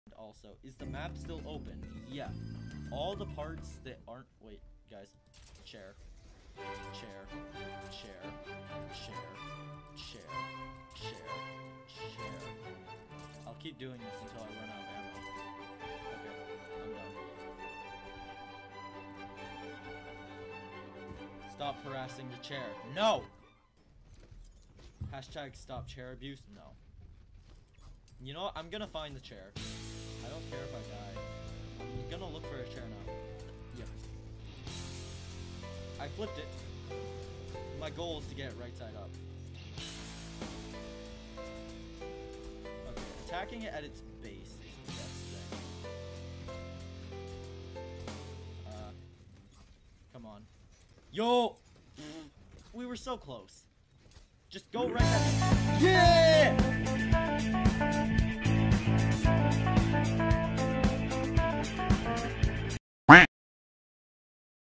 Also, is the map still open? Yeah. All the parts that aren't... Wait, guys. Chair. Chair. Chair. Chair. Chair. Chair. Chair. I'll keep doing this until I run out of ammo. Okay, I'm done. Stop harassing the chair. No! Hashtag stop chair abuse? No. You know what? I'm gonna find the chair. I don't care if I die. I'm gonna look for a chair now. Yep. I flipped it. My goal is to get it right side up. Okay, attacking it at its base is the best thing. Come on. Yo! We were so close. Just go right at it. Yeah!